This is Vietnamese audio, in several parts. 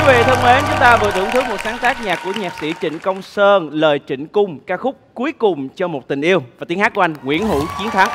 vị thân mến, chúng ta vừa thưởng thức một sáng tác nhạc của nhạc sĩ Trịnh Công Sơn, lời Trịnh Cung, ca khúc Cuối Cùng Cho Một Tình Yêu và tiếng hát của anh Nguyễn Hữu Chiến Thắng.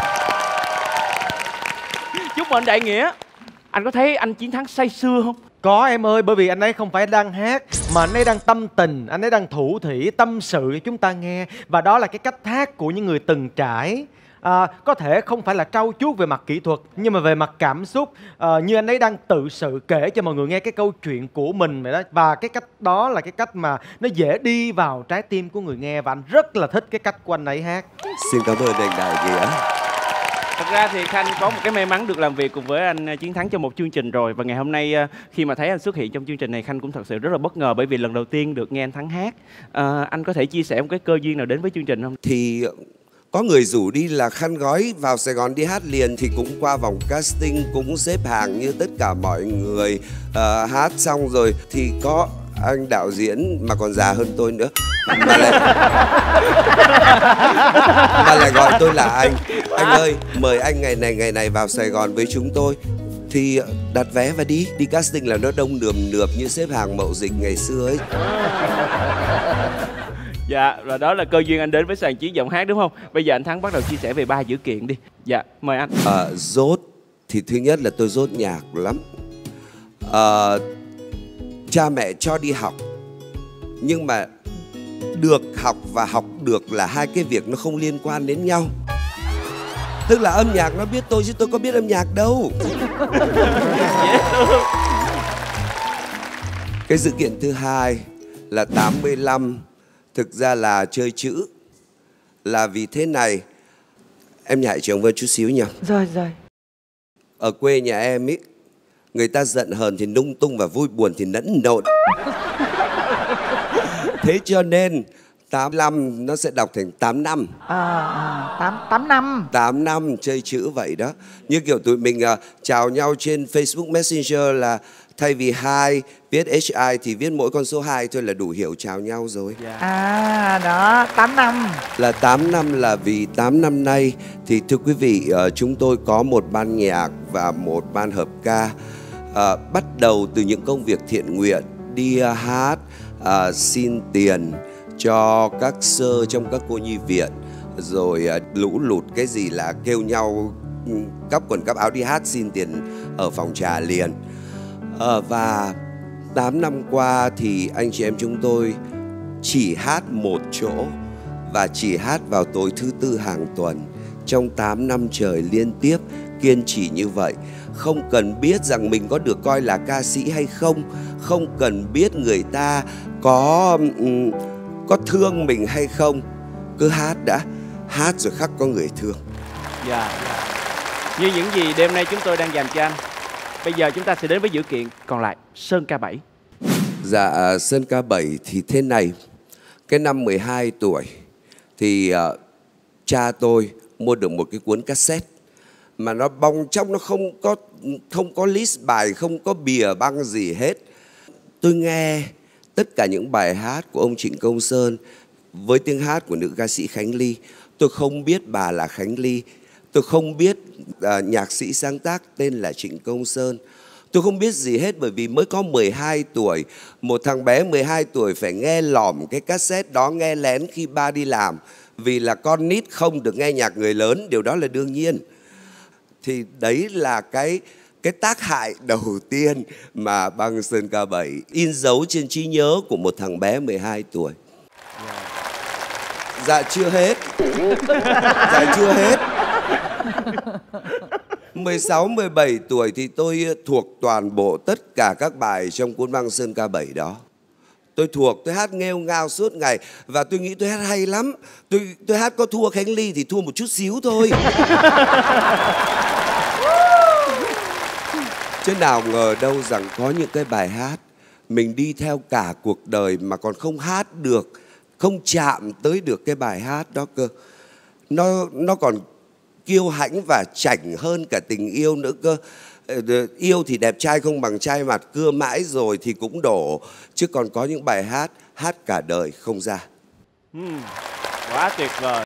Chúc mừng đại nghĩa. Anh có thấy anh Chiến Thắng say sưa không? Có em ơi, bởi vì anh ấy không phải đang hát mà anh ấy đang tâm tình, anh ấy đang thủ thỉ tâm sự cho chúng ta nghe. Và đó là cái cách hát của những người từng trải. Có thể không phải là trau chuốt về mặt kỹ thuật, nhưng mà về mặt cảm xúc, như anh ấy đang tự sự kể cho mọi người nghe cái câu chuyện của mình vậy đó. Và cái cách đó là cái cách mà nó dễ đi vào trái tim của người nghe. Và anh rất là thích cái cách của anh ấy hát. Xin cảm ơn anh đại nghĩa. Thật ra thì Khanh có một cái may mắn được làm việc cùng với anh Chiến Thắng trong một chương trình rồi. Và ngày hôm nay khi mà thấy anh xuất hiện trong chương trình này, Khanh cũng thật sự rất là bất ngờ. Bởi vì lần đầu tiên được nghe anh Thắng hát. Anh có thể chia sẻ một cái cơ duyên nào đến với chương trình không? Thì có người rủ đi là khăn gói vào Sài Gòn đi hát liền, thì cũng qua vòng casting, cũng xếp hàng như tất cả mọi người. Hát xong rồi thì có anh đạo diễn mà còn già hơn tôi nữa mà lại gọi tôi là anh ơi, mời anh ngày này vào Sài Gòn với chúng tôi. Thì đặt vé và đi casting là nó đông nườm nượp như xếp hàng mậu dịch ngày xưa ấy. Dạ, và đó là cơ duyên anh đến với sàn chiếu giọng hát đúng không? Bây giờ anh Thắng bắt đầu chia sẻ về 3 dữ kiện đi. Dạ, mời anh. Dốt thì thứ nhất là tôi dốt nhạc lắm. Cha mẹ cho đi học, nhưng mà được học và học được là hai cái việc nó không liên quan đến nhau. Tức là âm nhạc nó biết tôi chứ tôi có biết âm nhạc đâu. Cái sự kiện thứ hai là 85. Thực ra là chơi chữ. Là vì thế này. Em nhảy trường vơ chút xíu nhỉ. Rồi. Ở quê nhà em ý, người ta giận hờn thì lung tung và vui buồn thì nẫn nộn. Thế cho nên 85 nó sẽ đọc thành 8 năm. 8 năm. 8 năm chơi chữ vậy đó. Như kiểu tụi mình chào nhau trên Facebook Messenger là thay vì 2 viết HI thì viết mỗi con số 2 thôi là đủ hiểu chào nhau rồi. Đó, 8 năm. Là 8 năm là vì 8 năm nay thì thưa quý vị, chúng tôi có một ban nhạc và một ban hợp ca. Bắt đầu từ những công việc thiện nguyện, đi hát, xin tiền cho các sơ trong các cô nhi viện, rồi lũ lụt cái gì là kêu nhau cắp quần cắp áo đi hát xin tiền ở phòng trà liền. Và 8 năm qua thì anh chị em chúng tôi chỉ hát một chỗ và chỉ hát vào tối thứ tư hàng tuần trong 8 năm trời liên tiếp kiên trì như vậy. Không cần biết rằng mình có được coi là ca sĩ hay không, không cần biết người ta có thương mình hay không, cứ hát đã, hát rồi khắc có người thương. Dạ. Như những gì đêm nay chúng tôi đang dành cho anh. Bây giờ chúng ta sẽ đến với dữ kiện còn lại, Sơn Ca7. Dạ, Sơn Ca7 thì thế này. Cái năm 12 tuổi thì cha tôi mua được một cái cuốn cassette mà nó bong trong, nó không có list bài, không có bìa băng gì hết. Tôi nghe tất cả những bài hát của ông Trịnh Công Sơn với tiếng hát của nữ ca sĩ Khánh Ly. Tôi không biết bà là Khánh Ly. Tôi không biết nhạc sĩ sáng tác tên là Trịnh Công Sơn. Tôi không biết gì hết bởi vì mới có 12 tuổi. Một thằng bé 12 tuổi phải nghe lỏm cái cassette đó, nghe lén khi ba đi làm. Vì là con nít không được nghe nhạc người lớn, điều đó là đương nhiên. Thì đấy là cái tác hại đầu tiên mà băng Sơn Ca7 in dấu trên trí nhớ của một thằng bé 12 tuổi. Dạ chưa hết. Dạ chưa hết. 16, 17 tuổi thì tôi thuộc toàn bộ tất cả các bài trong cuốn băng Sơn Ca7 đó. Tôi thuộc, tôi hát nghêu ngao suốt ngày. Và tôi nghĩ tôi hát hay lắm. Tôi hát có thua Khánh Ly thì thua một chút xíu thôi. Chứ nào ngờ đâu rằng có những cái bài hát mình đi theo cả cuộc đời mà còn không hát được, không chạm tới được cái bài hát đó cơ. Nó còn kiêu hãnh và chảnh hơn cả tình yêu nữa cơ. Yêu thì đẹp trai không bằng trai mặt, cưa mãi rồi thì cũng đổ. Chứ còn có những bài hát cả đời không ra. Quá tuyệt vời.